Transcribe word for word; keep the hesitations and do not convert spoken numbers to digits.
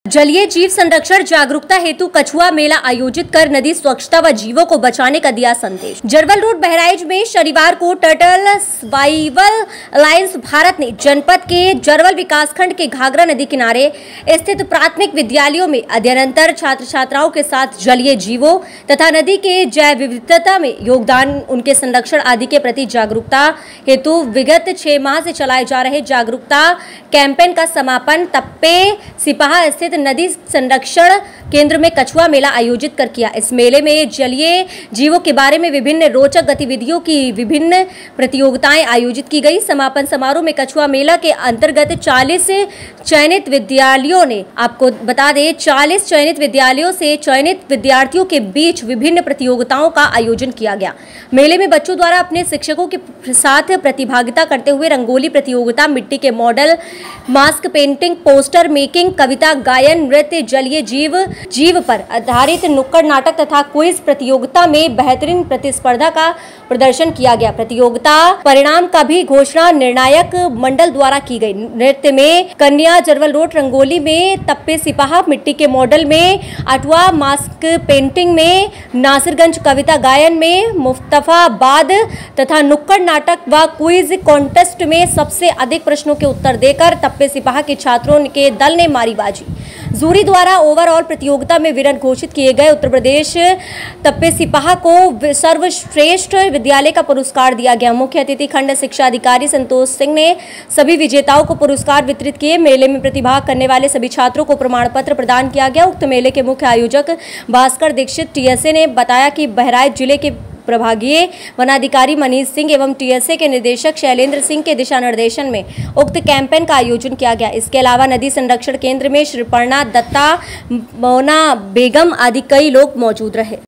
जलीय जीव संरक्षण जागरूकता हेतु कछुआ मेला आयोजित कर नदी स्वच्छता व जीवों को बचाने का दिया संदेश। जरवल रोड बहराइच में शनिवार को टर्टल सर्वाइवल अलायंस भारत ने जनपद के जरवल विकासखंड के घाघरा नदी किनारे स्थित प्राथमिक विद्यालयों में अध्ययनतर छात्र छात्राओं के साथ जलीय जीवों तथा नदी के जैव विविधता में योगदान, उनके संरक्षण आदि के प्रति जागरूकता हेतु विगत छह माह से चलाए जा रहे जागरूकता कैंपेन का समापन तप्पे सिपाहा स्थित नदी संरक्षण केंद्र में कछुआ मेला आयोजित कर किया। इस मेले में जलीय जीवों के बारे में विभिन्न रोचक गतिविधियों की विभिन्न प्रतियोगिताएं आयोजित की गई। समापन समारोह में कछुआ मेला के अंतर्गत चालीस चयनित विद्यालयों ने आपको बता दें चालीस चयनित विद्यालयों से चयनित विद्यार्थियों के बीच विभिन्न प्रतियोगिताओं का आयोजन किया गया। मेले में बच्चों द्वारा अपने शिक्षकों के साथ प्रतिभागिता करते हुए रंगोली प्रतियोगिता, मिट्टी के model, mask painting, poster making, कविता गायन, नृत्य, जलीय जीव जीव पर आधारित नुक्कड़ नाटक तथा क्विज प्रतियोगिता में बेहतरीन प्रतिस्पर्धा का प्रदर्शन किया गया। प्रतियोगिता परिणाम का भी घोषणा निर्णायक मंडल द्वारा की गई। नृत्य में कन्या, जरवल रोड रंगोली में तप्पे सिपाहा, मिट्टी के मॉडल में अटवा, मास्क पेंटिंग में नासिरगंज, कविता गायन में मुफ्तफाबाद तथा नुक्कड़ नाटक व क्विज कॉन्टेस्ट में सबसे अधिक प्रश्नों के उत्तर देकर तप्पे सिपाहा के छात्रों के दल ने मारी बाजी। जूरी द्वारा ओवरऑल प्रतियोगिता में विनर घोषित किए गए उत्तर प्रदेश तप्पे सिपाहा को सर्वश्रेष्ठ विद्यालय का पुरस्कार दिया गया। मुख्य अतिथि खंड शिक्षा अधिकारी संतोष सिंह ने सभी विजेताओं को पुरस्कार वितरित किए। मेले में प्रतिभाग करने वाले सभी छात्रों को प्रमाण पत्र प्रदान किया गया। उक्त मेले के मुख्य आयोजक भास्कर दीक्षित टीएसए ने बताया कि बहराइच जिले के प्रभागीय वनाधिकारी मनीष सिंह एवं टीएसए के निदेशक शैलेंद्र सिंह के दिशा निर्देशन में उक्त कैंपेन का आयोजन किया गया। इसके अलावा नदी संरक्षण केंद्र में श्रीपर्णा दत्ता, मोना बेगम आदि कई लोग मौजूद रहे।